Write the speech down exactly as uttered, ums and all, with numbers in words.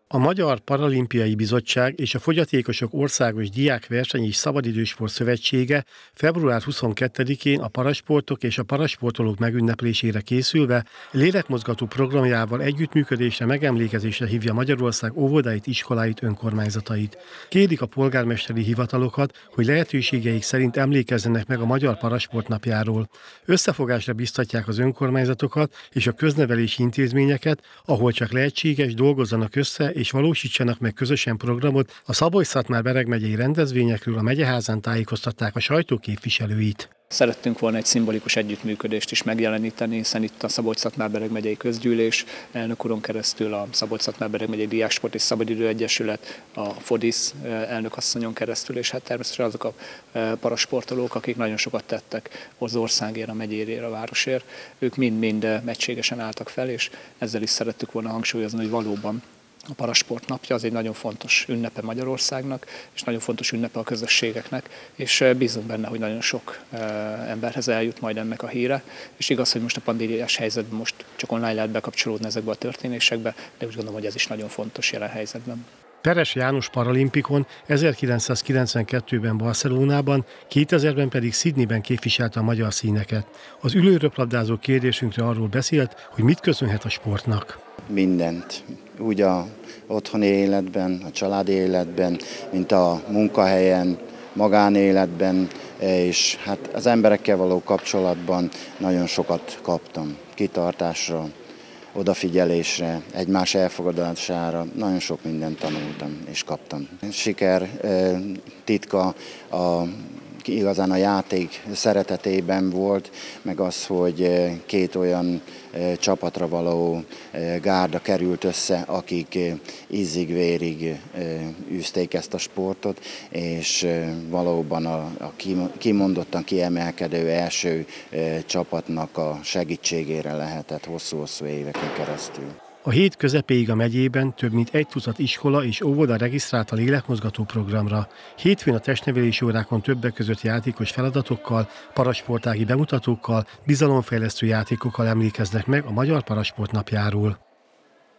A Magyar Paralimpiai Bizottság és a Fogyatékosok Országos Diákverseny és Szabadidősport Szövetsége február huszonkettedikén a parasportok és a parasportolók megünneplésére készülve lélekmozgató programjával együttműködésre, megemlékezésre hívja Magyarország óvodáit, iskoláit, önkormányzatait. Kérik a polgármesteri hivatalokat, hogy lehetőségeik szerint emlékezzenek meg a Magyar Parasport napjáról. Összefogásra biztatják az önkormányzatokat és a köznevelési intézményeket, ahol csak lehetséges, dolgozzanak össze és valósítsanak meg közösen programot. A Szabolcs-Szatmár-Bereg megyei rendezvényekről a megyeházán tájékoztatták a sajtó képviselőit. Szerettünk volna egy szimbolikus együttműködést is megjeleníteni, hiszen itt a Szabolcs-Szatmár-Bereg megyei közgyűlés, elnök úron keresztül a Szabolcs-Szatmár-Bereg megyei Diáksport és Szabadidő Egyesület, a FODISZ elnökasszonyon keresztül, és hát természetesen azok a parasportolók, akik nagyon sokat tettek az országért, a megyérért, a városért, ők mind-mind egységesen álltak fel, és ezzel is szerettük volna hangsúlyozni, hogy valóban a Parasport napja az egy nagyon fontos ünnepe Magyarországnak, és nagyon fontos ünnepe a közösségeknek, és bízunk benne, hogy nagyon sok emberhez eljut majd ennek a híre. És igaz, hogy most a pandémiás helyzetben most csak online lehet bekapcsolódni ezekbe a történésekbe, de úgy gondolom, hogy ez is nagyon fontos jelen helyzetben. Peres János paralimpikon ezerkilencszázkilencvenkettőben Barcelonában, kétezerben pedig Sydneyben képviselte a magyar színeket. Az ülőröplabdázó kérdésünkre arról beszélt, hogy mit köszönhet a sportnak. Mindent. Úgy a otthoni életben, a családi életben, mint a munkahelyen, magánéletben, és hát az emberekkel való kapcsolatban nagyon sokat kaptam. Kitartásra, odafigyelésre, egymás elfogadására, nagyon sok mindent tanultam és kaptam. Siker titka a igazán a játék szeretetében volt, meg az, hogy két olyan csapatra való gárda került össze, akik ízig-vérig űzték ezt a sportot, és valóban a, a kimondottan kiemelkedő első csapatnak a segítségére lehetett hosszú-hosszú éveken keresztül. A hét közepéig a megyében több mint egy tucat iskola és óvoda regisztrált a lélekmozgató programra. Hétfőn a testnevelési órákon többek között játékos feladatokkal, parasportági bemutatókkal, bizalomfejlesztő játékokkal emlékeznek meg a Magyar Parasport napjáról.